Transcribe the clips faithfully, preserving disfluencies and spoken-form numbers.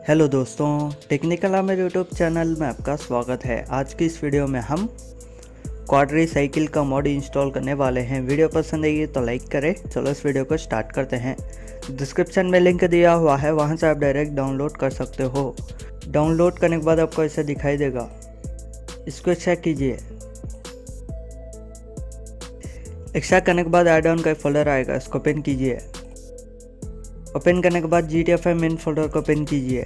Hello दोस्तों, technical Aamir YouTube channel में आपका स्वागत है। आज की इस वीडियो में हम क्वाड्री साइकिल का मॉड इंस्टॉल करने वाले हैं। वीडियो पसंद आई तो लाइक करें। चलो इस वीडियो को स्टार्ट करते हैं। डिस्क्रिप्शन में लिंक दिया हुआ है, वहां से आप डायरेक्ट डाउनलोड कर सकते हो। डाउनलोड करने के बाद आपको ऐसा दिखाई देगा, इसको चेक कीजिए। एक्सट्रैक्ट करने के बाद ऐड ऑन का फोल्डर आएगा, इसको ओपन कीजिए। ओपन करने के बाद G T F I main folder को ओपन कीजिए।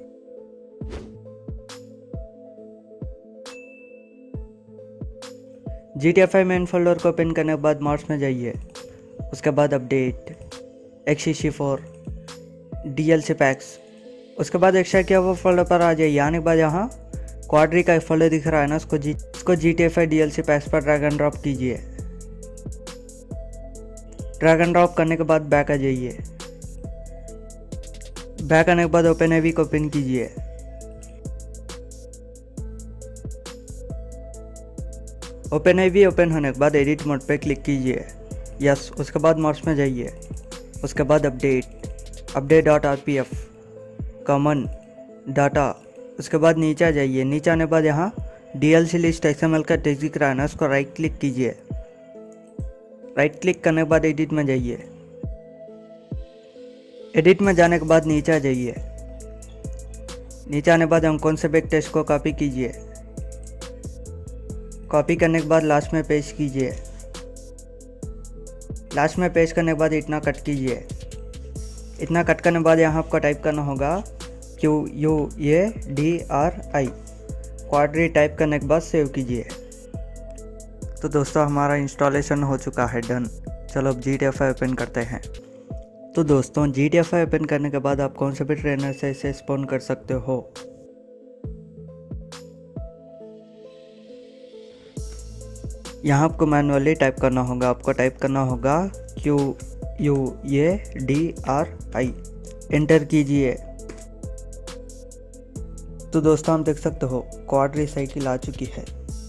G T F I main folder को ओपन करने के बाद मार्स में जाइए। उसके बाद update X C four D L C packs. उसके बाद एक्स्ट्रा किया हुआ फोल्डर पर आ जाइए। आने के बाद यहाँ क्वाड्री का एक फोल्डर दिख रहा है ना, उसको जी इसको G T F I D L C packs पर ड्रैग एंड ड्रॉप कीजिए। ड्रैग एंड ड्रॉप करने के बाद बैक आ जाइए। बैक आने के बाद ओपन एवी को ओपन कीजिए। ओपन एवी ओपन होने के बाद एडिट मोड पे क्लिक कीजिए। यस, उसके बाद मार्स में जाइए। उसके बाद update update dot R P F common data. उसके बाद नीचे आ जाइए। नीचे आने के बाद यहाँ D L C list X M L का टेक्स्ट दिख रहा है ना, उसको राइट क्लिक कीजिए। राइट क्लिक करने के बाद एडिट में जाइए। एडिट में जाने के बाद नीचे आ जाइए। नीचे आने के बाद हम कौन से भी एक टेक्स्ट को कॉपी कीजिए। कॉपी करने के बाद लास्ट में पेस्ट कीजिए। लास्ट में पेस्ट करने के बाद इतना कट कीजिए। इतना कट करने के बाद यहाँ आपको टाइप करना होगा Q U A D R I quadri. Type करने के बाद सेव कीजिए। तो दोस्तों, हमारा इंस्टॉलेशन हो चुका है डन। चलो अब G T F I open करते हैं। तो दोस्तों, G T F I open करने के बाद आप कौन से भी ट्रेनर से इसे स्पॉन कर सकते हो। यहाँ आपको मैनुअली टाइप करना होगा। आपको टाइप करना होगा Q U A D R I. Enter कीजिए। तो दोस्तों, हम देख सकते हो क्वाड्री साइकिल आ चुकी है।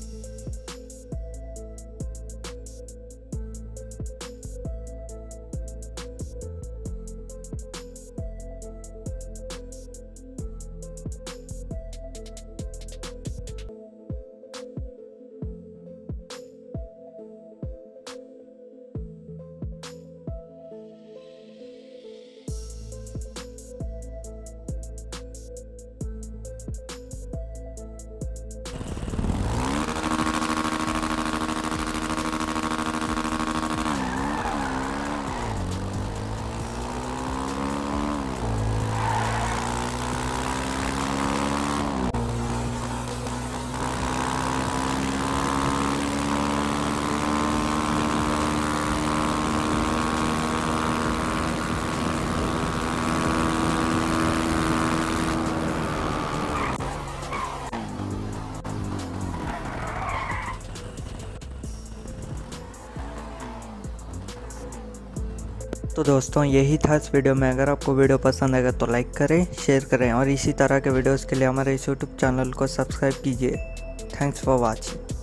तो दोस्तों, यही था इस वीडियो में। अगर आपको वीडियो पसंद आएगा तो लाइक करें, शेयर करें और इसी तरह के वीडियोस के लिए हमारे इस यूट्यूब चैनल को सब्सक्राइब कीजिए। Thanks for watching.